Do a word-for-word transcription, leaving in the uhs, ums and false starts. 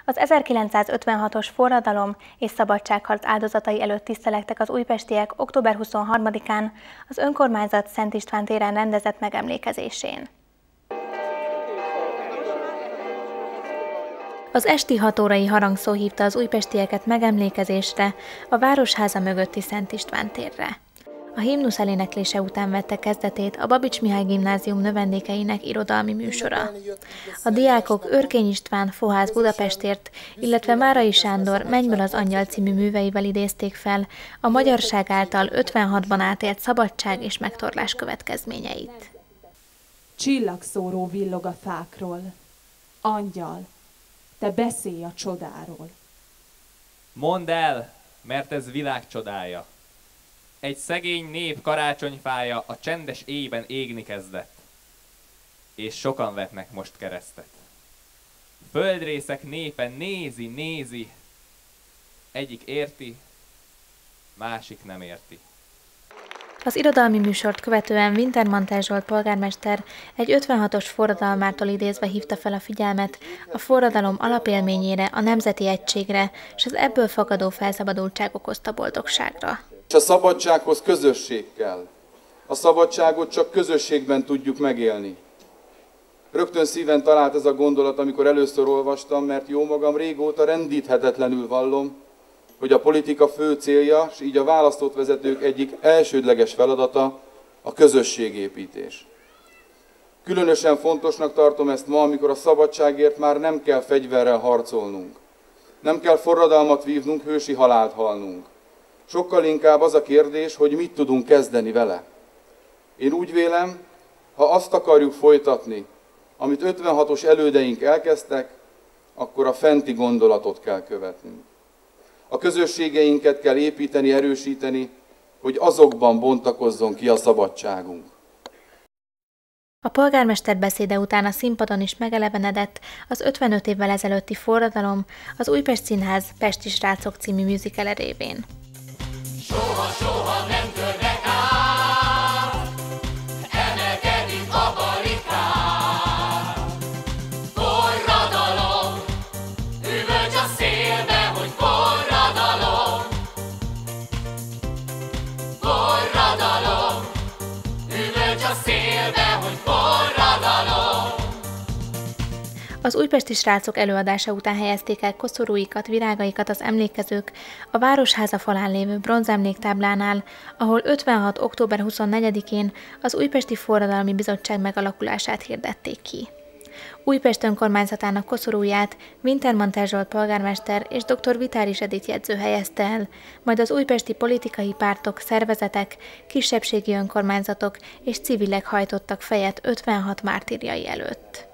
Az ezerkilencszázötvenhatos forradalom és szabadságharc áldozatai előtt tisztelegtek az újpestiek október huszonharmadikán az önkormányzat Szent István téren rendezett megemlékezésén. Az esti hat órai harangszó hívta az újpestieket megemlékezésre a Városháza mögötti Szent István térre. A himnusz eléneklése után vette kezdetét a Babits Mihály Gimnázium növendékeinek irodalmi műsora. A diákok Örkény István Fohász Budapestért, illetve Márai Sándor Mennyből az angyal című műveivel idézték fel a magyarság által ötvenhatban átélt szabadság és megtorlás következményeit. Csillagszóró villog a fákról. Angyal, te beszélj a csodáról. Mondd el, mert ez világ csodája. Egy szegény nép karácsonyfája a csendes éjben égni kezdett, és sokan vetnek most keresztet. Földrészek népe nézi, nézi, egyik érti, másik nem érti. Az irodalmi műsort követően Wintermantel Zsolt polgármester egy ötvenhatos forradalmától idézve hívta fel a figyelmet a forradalom alapélményére, a nemzeti egységre és az ebből fakadó felszabadultság okozta boldogságra. És a szabadsághoz közösség kell. A szabadságot csak közösségben tudjuk megélni. Rögtön szíven talált ez a gondolat, amikor először olvastam, mert jómagam régóta rendíthetetlenül vallom, hogy a politika fő célja, és így a választott vezetők egyik elsődleges feladata a közösségépítés. Különösen fontosnak tartom ezt ma, amikor a szabadságért már nem kell fegyverrel harcolnunk. Nem kell forradalmat vívnunk, hősi halált halnunk. Sokkal inkább az a kérdés, hogy mit tudunk kezdeni vele. Én úgy vélem, ha azt akarjuk folytatni, amit ötvenhatos elődeink elkezdtek, akkor a fenti gondolatot kell követnünk. A közösségeinket kell építeni, erősíteni, hogy azokban bontakozzon ki a szabadságunk. A polgármester beszéde után a színpadon is megelevenedett az ötvenöt évvel ezelőtti forradalom az Újpest Színház Pesti Srácok című musical révén. Soha, soha nem törnek át, emelkedik a barikát. Forradalom, üvölts a szélbe, hogy forradalom. Forradalom, üvölts a szélbe, hogy forradalom. Az újpesti srácok előadása után helyezték el koszorúikat, virágaikat az emlékezők a Városháza falán lévő bronzemléktáblánál, ahol ötvenhat október huszonnegyedikén az Újpesti Forradalmi Bizottság megalakulását hirdették ki. Újpest önkormányzatának koszorúját Wintermantel Zsolt polgármester és dr. Vitáris Edith jegyző helyezte el, majd az újpesti politikai pártok, szervezetek, kisebbségi önkormányzatok és civilek hajtottak fejet ötvenhat mártírjai előtt.